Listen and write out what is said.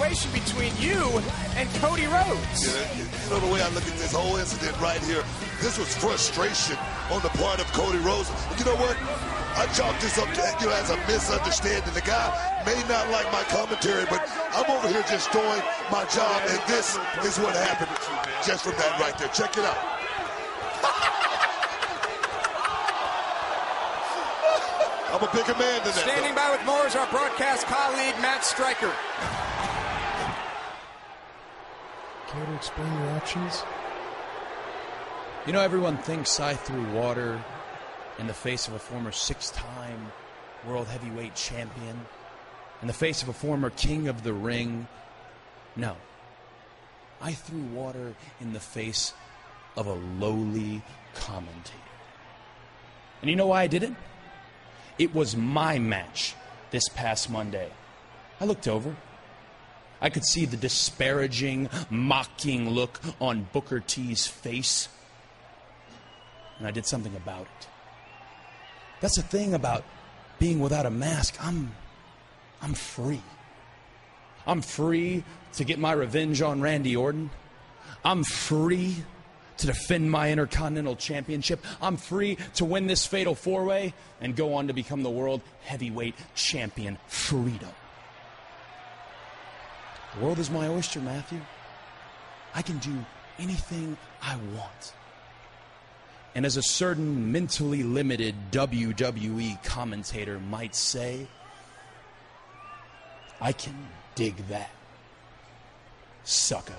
situation between you and Cody Rhodes. Yeah, you know, the way I look at this whole incident right here, this was frustration on the part of Cody Rhodes. You know what? I chalk this up to, as a misunderstanding. The guy may not like my commentary, but I'm over here just doing my job, and this is what happened just from that right there. Check it out. I'm a bigger man than that. Standing by with more is our broadcast colleague, Matt Stryker. Care to explain your actions? You know, everyone thinks I threw water in the face of a former 6-time world heavyweight champion, in the face of a former king of the ring. No. I threw water in the face of a lowly commentator. And you know why I did it? It was my match this past Monday. I looked over. I could see the disparaging, mocking look on Booker T's face. And I did something about it. That's the thing about being without a mask. I'm free. I'm free to get my revenge on Randy Orton. I'm free to defend my Intercontinental Championship. I'm free to win this Fatal 4-Way and go on to become the World Heavyweight Champion. Freedom. The world is my oyster, Matthew. I can do anything I want. And as a certain mentally limited WWE commentator might say, I can dig that, sucker.